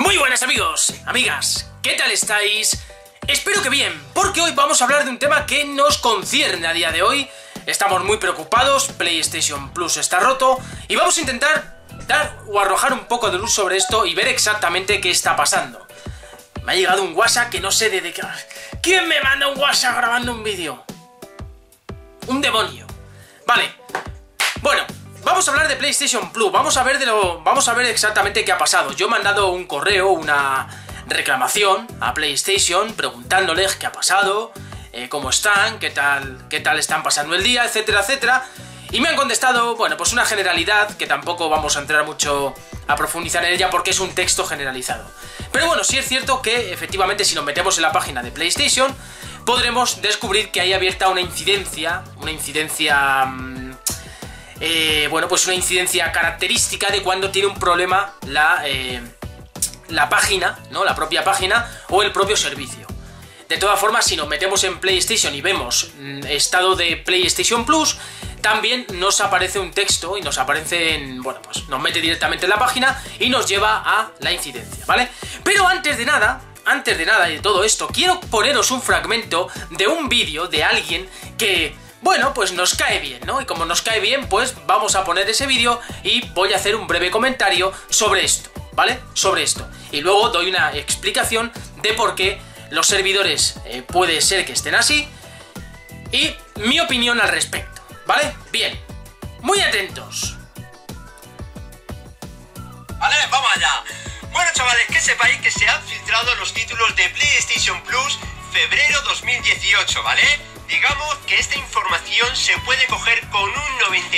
Muy buenas amigos, amigas, ¿qué tal estáis? Espero que bien, porque hoy vamos a hablar de un tema que nos concierne a día de hoy. Estamos muy preocupados, PlayStation Plus está roto y vamos a intentar dar o arrojar un poco de luz sobre esto y ver exactamente qué está pasando. Me ha llegado un WhatsApp que no sé de qué... ¿Quién me manda un WhatsApp grabando un vídeo? Un demonio. Vale, bueno, vamos a hablar de PlayStation Plus, vamos a ver exactamente qué ha pasado. Yo he mandado un correo, una reclamación a PlayStation preguntándoles qué ha pasado, cómo están, qué tal están pasando el día, etcétera, etcétera. Y me han contestado, bueno, pues una generalidad que tampoco vamos a entrar mucho a profundizar en ella porque es un texto generalizado. Pero bueno, sí es cierto que efectivamente si nos metemos en la página de PlayStation podremos descubrir que hay abierta una incidencia característica de cuando tiene un problema la página, ¿no? La propia página o el propio servicio. De todas formas, si nos metemos en PlayStation y vemos estado de PlayStation Plus, también nos aparece un texto y nos aparece pues nos mete directamente en la página y nos lleva a la incidencia, ¿vale? Pero antes de nada y de todo esto, quiero poneros un fragmento de un vídeo de alguien que, bueno, pues nos cae bien, ¿no? Y como nos cae bien, pues vamos a poner ese vídeo y voy a hacer un breve comentario sobre esto, ¿vale? Sobre esto. Y luego doy una explicación de por qué los servidores puede ser que estén así y mi opinión al respecto, ¿vale? Bien, muy atentos. Vale, vamos allá. Bueno, chavales, que sepáis que se han filtrado los títulos de PlayStation Plus febrero 2018, ¿vale? Digamos que esta información se puede coger con un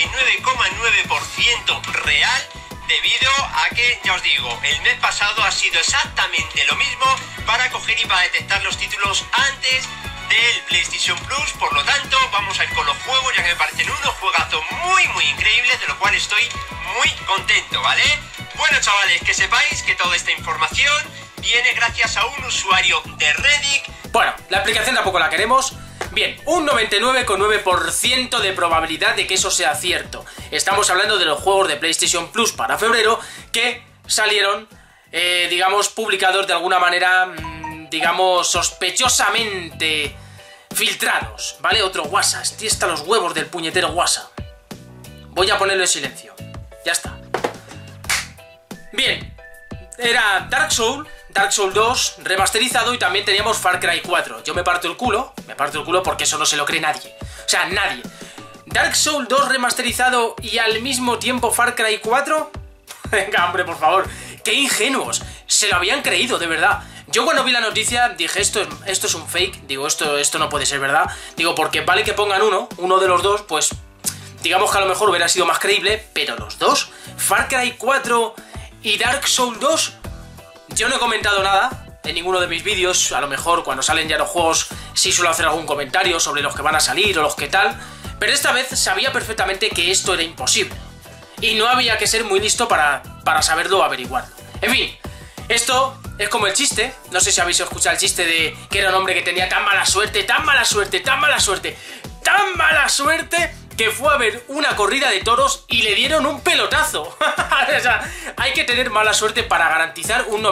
99,9% real, debido a que, ya os digo, el mes pasado ha sido exactamente lo mismo para coger y para detectar los títulos antes del PlayStation Plus. Por lo tanto, vamos a ir con los juegos, ya que me parecen unos juegazos muy increíbles, de lo cual estoy muy contento, ¿vale? Bueno, chavales, que sepáis que toda esta información viene gracias a un usuario de Reddit. Bueno, la explicación tampoco la queremos. Bien, un 99,9% de probabilidad de que eso sea cierto. Estamos hablando de los juegos de PlayStation Plus para febrero que salieron, digamos, publicados de alguna manera, digamos, sospechosamente filtrados, ¿vale? Otro WhatsApp, estoy hasta los huevos del puñetero WhatsApp. Voy a ponerlo en silencio, ya está. Bien, era Dark Souls 2 remasterizado y también teníamos Far Cry 4. Yo me parto el culo porque eso no se lo cree nadie. O sea, nadie. Dark Souls 2 remasterizado y al mismo tiempo Far Cry 4. Venga, hombre, por favor. Qué ingenuos. Se lo habían creído, de verdad. Yo cuando vi la noticia dije, esto es un fake. Digo, esto no puede ser verdad. Digo, porque vale que pongan uno de los dos, pues digamos que a lo mejor hubiera sido más creíble, pero los dos, Far Cry 4 y Dark Souls 2, yo no he comentado nada en ninguno de mis vídeos. A lo mejor cuando salen ya los juegos sí suelo hacer algún comentario sobre los que van a salir o los que tal, pero esta vez sabía perfectamente que esto era imposible y no había que ser muy listo para saberlo o averiguarlo. En fin, esto es como el chiste, no sé si habéis escuchado el chiste de que era un hombre que tenía tan mala suerte que fue a ver una corrida de toros y le dieron un pelotazo. O sea, hay que tener mala suerte para garantizar un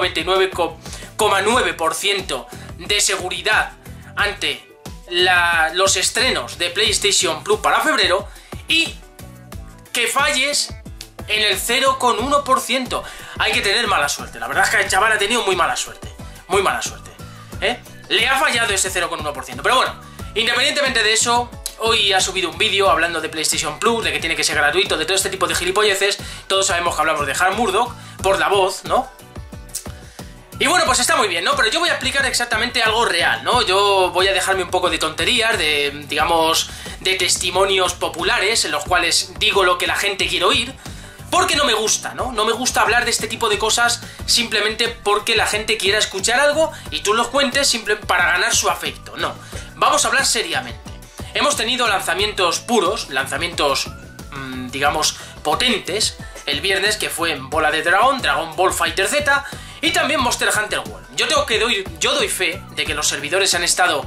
99,9% de seguridad ante los estrenos de PlayStation Plus para febrero y que falles en el 0,1%. Hay que tener mala suerte. La verdad es que el chaval ha tenido muy mala suerte. Muy mala suerte, ¿eh? Le ha fallado ese 0,1%. Pero bueno, independientemente de eso, hoy ha subido un vídeo hablando de PlayStation Plus, de que tiene que ser gratuito, de todo este tipo de gilipolleces. Todos sabemos que hablamos de Hal Murdock por la voz, ¿no? Y bueno, pues está muy bien, ¿no? Pero yo voy a explicar exactamente algo real, ¿no? Yo voy a dejarme un poco de tonterías, digamos, de testimonios populares en los cuales digo lo que la gente quiere oír, porque no me gusta, ¿no? No me gusta hablar de este tipo de cosas simplemente porque la gente quiera escuchar algo y tú los cuentes simplemente para ganar su afecto. No, vamos a hablar seriamente. Hemos tenido lanzamientos puros, digamos, potentes, el viernes, que fue en Bola de Dragón, Dragon Ball Fighter Z, y también Monster Hunter World. Yo doy fe de que los servidores han estado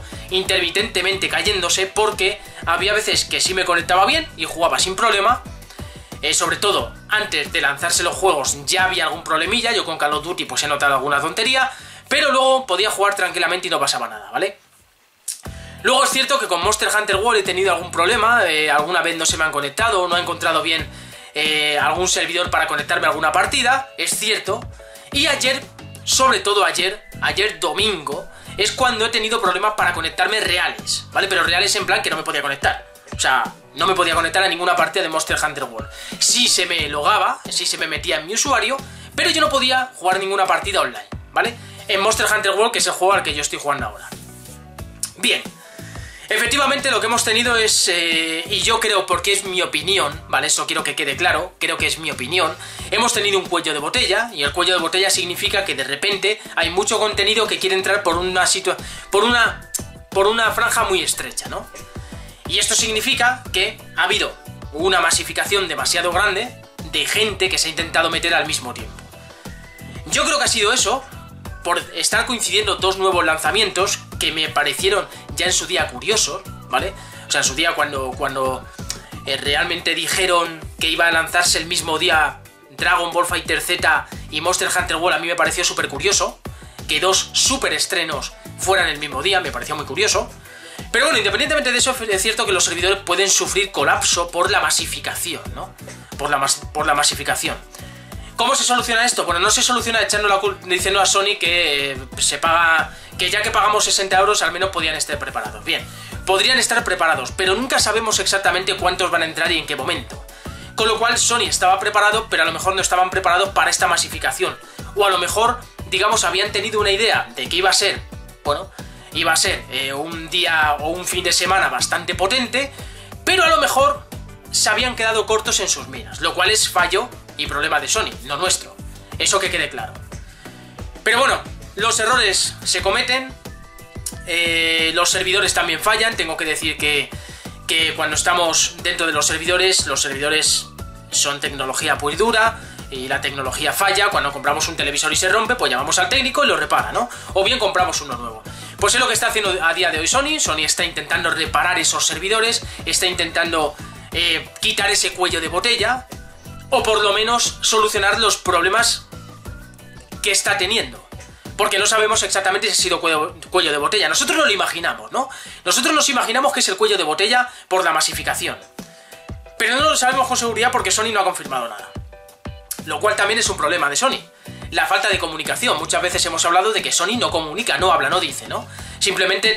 intermitentemente cayéndose porque había veces que sí me conectaba bien y jugaba sin problema, Sobre todo, antes de lanzarse los juegos ya había algún problemilla. Yo con Call of Duty pues he notado alguna tontería, pero luego podía jugar tranquilamente y no pasaba nada, ¿vale? Luego es cierto que con Monster Hunter World he tenido algún problema. Alguna vez no se me han conectado, no he encontrado bien algún servidor para conectarme a alguna partida, es cierto. Y ayer, sobre todo ayer domingo, es cuando he tenido problemas para conectarme reales, ¿vale? Pero reales en plan que no me podía conectar. O sea, no me podía conectar a ninguna partida de Monster Hunter World. Sí se me logaba, sí se me metía en mi usuario, pero yo no podía jugar ninguna partida online, ¿vale? En Monster Hunter World, que es el juego al que yo estoy jugando ahora. Bien, efectivamente lo que hemos tenido es, y yo creo, porque es mi opinión, ¿vale? Eso quiero que quede claro, creo que es mi opinión. Hemos tenido un cuello de botella, y el cuello de botella significa que de repente hay mucho contenido que quiere entrar por una franja muy estrecha, ¿no? Y esto significa que ha habido una masificación demasiado grande de gente que se ha intentado meter al mismo tiempo. Yo creo que ha sido eso, por estar coincidiendo dos nuevos lanzamientos que me parecieron ya en su día curiosos, ¿vale? O sea, en su día cuando realmente dijeron que iba a lanzarse el mismo día Dragon Ball Fighter Z y Monster Hunter World, a mí me pareció súper curioso. Que dos súper estrenos fueran el mismo día, me pareció muy curioso. Pero bueno, independientemente de eso, es cierto que los servidores pueden sufrir colapso por la masificación, ¿no? Por la masificación. ¿Cómo se soluciona esto? Bueno, no se soluciona diciendo a Sony que se paga, que ya que pagamos 60 euros al menos podían estar preparados. Bien, podrían estar preparados, pero nunca sabemos exactamente cuántos van a entrar y en qué momento. Con lo cual Sony estaba preparado, pero a lo mejor no estaban preparados para esta masificación. O a lo mejor, digamos, habían tenido una idea de que iba a ser, bueno, iba a ser un día o un fin de semana bastante potente, pero a lo mejor se habían quedado cortos en sus miras, lo cual es fallo y problema de Sony, no nuestro. Eso que quede claro. Pero bueno, los errores se cometen, los servidores también fallan. Tengo que decir que cuando estamos dentro de los servidores son tecnología pura y dura, y la tecnología falla. Cuando compramos un televisor y se rompe, pues llamamos al técnico y lo repara, ¿no? O bien compramos uno nuevo. Pues es lo que está haciendo a día de hoy Sony. Sony está intentando reparar esos servidores, está intentando quitar ese cuello de botella, o por lo menos solucionar los problemas que está teniendo. Porque no sabemos exactamente si ha sido cuello de botella. Nosotros no lo imaginamos, ¿no? Nosotros nos imaginamos que es el cuello de botella por la masificación. Pero no lo sabemos con seguridad porque Sony no ha confirmado nada. Lo cual también es un problema de Sony. La falta de comunicación. Muchas veces hemos hablado de que Sony no comunica, no habla, no dice, ¿no? Simplemente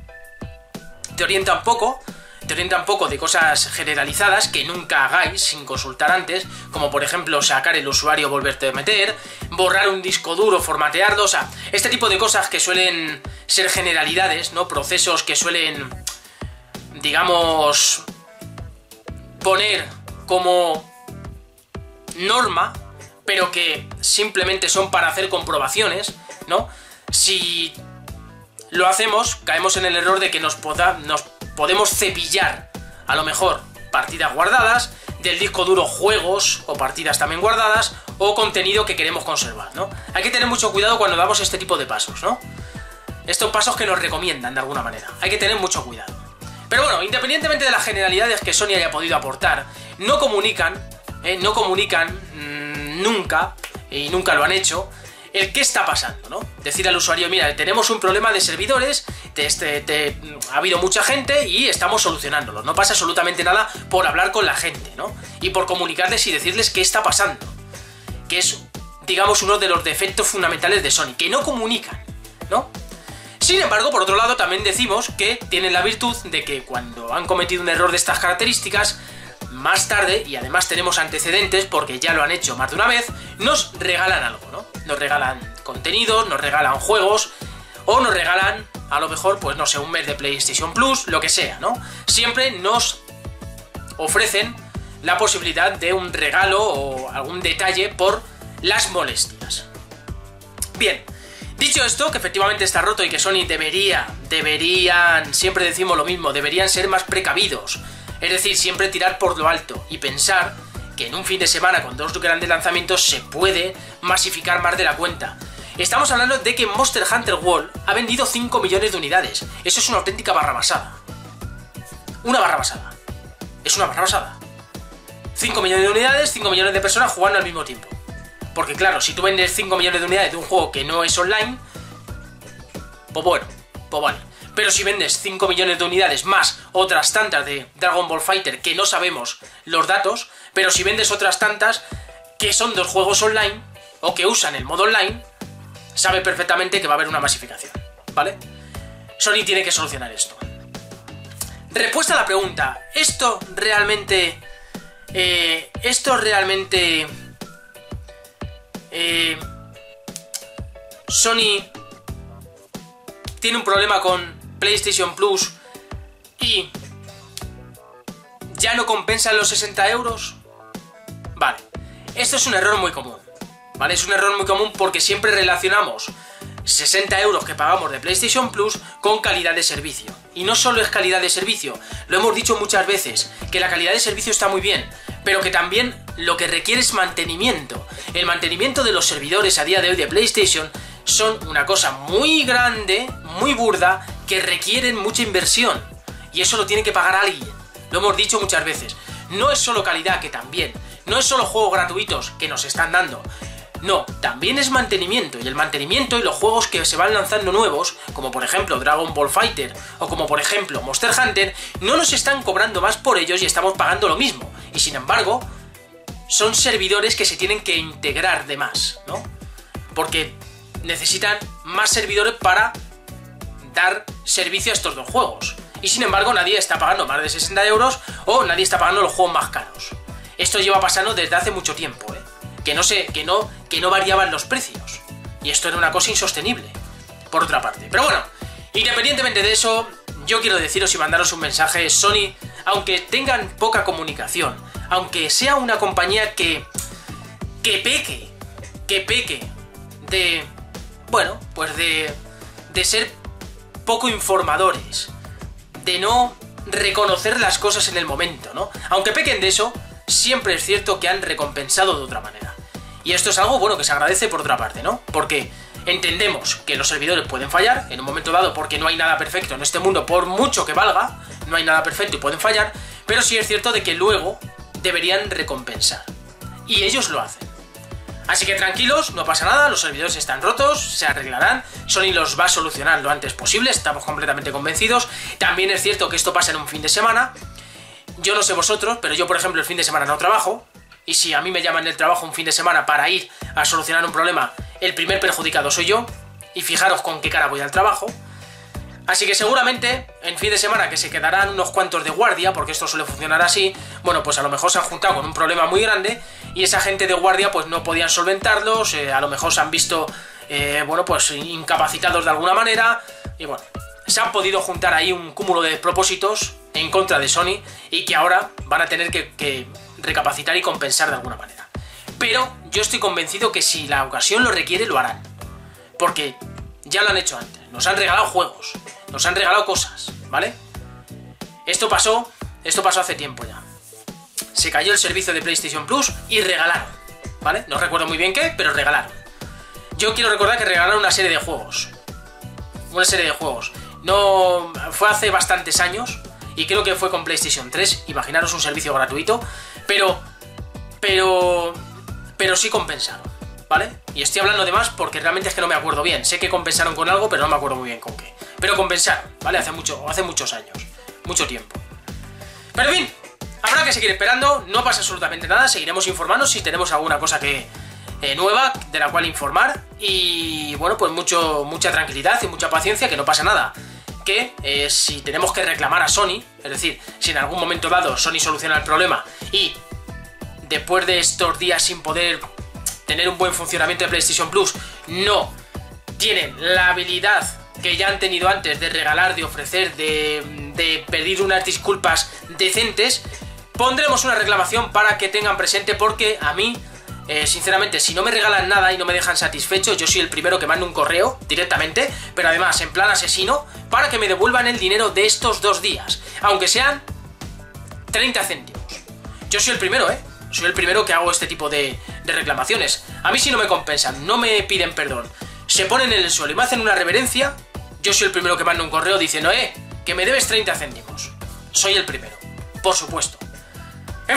te orienta un poco. Te orienta un poco de cosas generalizadas que nunca hagáis sin consultar antes, como por ejemplo sacar el usuario, volverte a meter, borrar un disco duro, formatearlo, o sea, este tipo de cosas que suelen ser generalidades, ¿no? Procesos que suelen, digamos, poner como norma, pero que simplemente son para hacer comprobaciones, ¿no? Si lo hacemos, caemos en el error de que nos podemos cepillar, a lo mejor, partidas guardadas, del disco duro juegos o partidas también guardadas, o contenido que queremos conservar, ¿no? Hay que tener mucho cuidado cuando damos este tipo de pasos, ¿no? Estos pasos que nos recomiendan de alguna manera. Hay que tener mucho cuidado. Pero bueno, independientemente de las generalidades que Sony haya podido aportar, no comunican nunca, y nunca lo han hecho, el qué está pasando, ¿no? Decir al usuario, mira, tenemos un problema de servidores, ha habido mucha gente y estamos solucionándolo. No pasa absolutamente nada por hablar con la gente, ¿no? Y por comunicarles y decirles qué está pasando. Que es, digamos, uno de los defectos fundamentales de Sony, que no comunican, ¿no? Sin embargo, por otro lado, también decimos que tienen la virtud de que cuando han cometido un error de estas características, más tarde, y además tenemos antecedentes porque ya lo han hecho más de una vez, nos regalan algo, ¿no? Nos regalan contenidos, nos regalan juegos, o nos regalan, a lo mejor, pues no sé, un mes de PlayStation Plus, lo que sea, ¿no? Siempre nos ofrecen la posibilidad de un regalo o algún detalle por las molestias. Bien, dicho esto, que efectivamente está roto y que Sony deberían, siempre decimos lo mismo, deberían ser más precavidos. Es decir, siempre tirar por lo alto y pensar que en un fin de semana con dos grandes lanzamientos se puede masificar más de la cuenta. Estamos hablando de que Monster Hunter World ha vendido 5 millones de unidades. Eso es una auténtica barra basada. Una barra basada. Es una barra basada. 5 millones de unidades, 5 millones de personas jugando al mismo tiempo. Porque claro, si tú vendes 5 millones de unidades de un juego que no es online, pues bueno, pues vale. Pero si vendes 5 millones de unidades más otras tantas de Dragon Ball Fighter que no sabemos los datos, pero si vendes otras tantas que son 2 juegos online o que usan el modo online, sabe perfectamente que va a haber una masificación, ¿vale? Sony tiene que solucionar esto. Respuesta a la pregunta, ¿esto realmente Sony tiene un problema con PlayStation Plus y ya no compensan los 60 euros? Vale, esto es un error muy común, ¿vale? Es un error muy común porque siempre relacionamos 60 euros que pagamos de PlayStation Plus con calidad de servicio. Y no solo es calidad de servicio, lo hemos dicho muchas veces, que la calidad de servicio está muy bien, pero que también lo que requiere es mantenimiento. El mantenimiento de los servidores a día de hoy de PlayStation son una cosa muy grande, muy burda, que requieren mucha inversión. Y eso lo tiene que pagar alguien. Lo hemos dicho muchas veces. No es solo calidad, que también. No es solo juegos gratuitos que nos están dando. No, también es mantenimiento. Y el mantenimiento y los juegos que se van lanzando nuevos, como por ejemplo Dragon Ball Fighter o como por ejemplo Monster Hunter, no nos están cobrando más por ellos y estamos pagando lo mismo. Y sin embargo, son servidores que se tienen que integrar de más, ¿no? Porque necesitan más servidores para dar servicio a estos 2 juegos. Y sin embargo nadie está pagando más de 60 euros o nadie está pagando los juegos más caros. Esto lleva pasando desde hace mucho tiempo, ¿eh? Que no variaban los precios. Y esto era una cosa insostenible, por otra parte. Pero bueno, independientemente de eso, yo quiero deciros y mandaros un mensaje. Sony, aunque tengan poca comunicación, aunque sea una compañía que peque de, bueno, pues de ser poco informadores, de no reconocer las cosas en el momento, ¿no? Aunque pequen de eso, siempre es cierto que han recompensado de otra manera. Y esto es algo, bueno, que se agradece por otra parte, ¿no? Porque entendemos que los servidores pueden fallar en un momento dado, porque no hay nada perfecto en este mundo, por mucho que valga, no hay nada perfecto y pueden fallar, pero sí es cierto de que luego deberían recompensar. Y ellos lo hacen. Así que tranquilos, no pasa nada, los servidores están rotos, se arreglarán, Sony los va a solucionar lo antes posible, estamos completamente convencidos. También es cierto que esto pasa en un fin de semana. Yo no sé vosotros, pero yo por ejemplo el fin de semana no trabajo, y si a mí me llaman del trabajo un fin de semana para ir a solucionar un problema, el primer perjudicado soy yo, y fijaros con qué cara voy al trabajo. Así que seguramente en fin de semana que se quedarán unos cuantos de guardia, porque esto suele funcionar así, bueno, pues a lo mejor se han juntado con un problema muy grande y esa gente de guardia pues no podían solventarlos, a lo mejor se han visto, bueno, pues incapacitados de alguna manera y bueno, se han podido juntar ahí un cúmulo de propósitos en contra de Sony y que ahora van a tener que recapacitar y compensar de alguna manera. Pero yo estoy convencido que si la ocasión lo requiere, lo harán. Porque ya lo han hecho antes. Nos han regalado juegos, nos han regalado cosas, ¿vale? Esto pasó hace tiempo ya. Se cayó el servicio de PlayStation Plus y regalaron, ¿vale? No recuerdo muy bien qué, pero regalaron. Yo quiero recordar que regalaron una serie de juegos. Una serie de juegos. No, fue hace bastantes años y creo que fue con PlayStation 3. Imaginaros un servicio gratuito, pero sí compensaron, ¿vale? Y estoy hablando de más porque realmente es que no me acuerdo bien. Sé que compensaron con algo, pero no me acuerdo muy bien con qué. Pero compensaron, ¿vale? Hace muchos años, mucho tiempo. Pero en fin, habrá que seguir esperando, no pasa absolutamente nada, seguiremos informando si tenemos alguna cosa nueva de la cual informar. Y bueno, pues mucha tranquilidad y mucha paciencia, que no pasa nada. Que si tenemos que reclamar a Sony, es decir, si en algún momento dado Sony soluciona el problema y después de estos días sin poder tener un buen funcionamiento de PlayStation Plus, no tienen la habilidad que ya han tenido antes de regalar, de ofrecer, de pedir unas disculpas decentes, pondremos una reclamación para que tengan presente, porque a mí, sinceramente, si no me regalan nada y no me dejan satisfecho, yo soy el primero que mando un correo directamente, pero además en plan asesino, para que me devuelvan el dinero de estos 2 días, aunque sean 30 céntimos. Yo soy el primero, soy el primero que hago este tipo de reclamaciones. A mí si no me compensan, no me piden perdón, se ponen en el suelo y me hacen una reverencia, yo soy el primero que mando un correo diciendo, que me debes 30 céntimos. Soy el primero, por supuesto. En fin,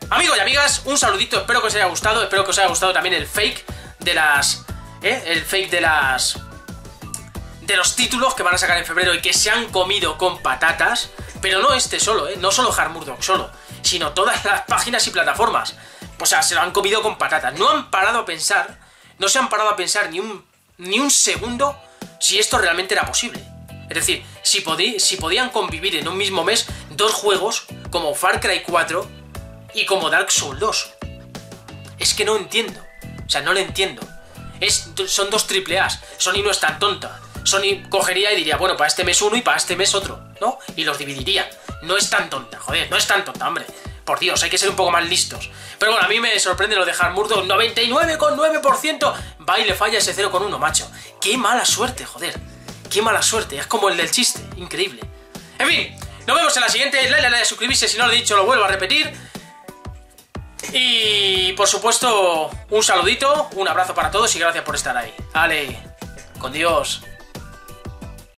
Amigos y amigas, un saludito, espero que os haya gustado. Espero que os haya gustado también el fake de las... el fake de las... de los títulos que van a sacar en febrero y que se han comido con patatas. Pero no este solo, no solo Hard Murdoch solo, sino todas las páginas y plataformas. O sea, se lo han comido con patatas. No han parado a pensar, no se han parado a pensar ni un segundo si esto realmente era posible. Es decir, si podían convivir en un mismo mes dos juegos como Far Cry 4 y como Dark Souls 2. Es que no entiendo. O sea, no lo entiendo. Son dos AAAs. Sony no es tan tonta. Sony cogería y diría, bueno, para este mes uno y para este mes otro, ¿no? Y los dividiría. No es tan tonta, joder, no es tan tonta, hombre. Por Dios, hay que ser un poco más listos. Pero bueno, a mí me sorprende lo de Hard Murdoch, 99,9%. Va y le falla ese 0,1, macho. Qué mala suerte, joder. Qué mala suerte, es como el del chiste, increíble. En fin, nos vemos en la siguiente. Dale a suscribirse, si no lo he dicho lo vuelvo a repetir. Y por supuesto, un saludito, un abrazo para todos y gracias por estar ahí. Ale, con Dios.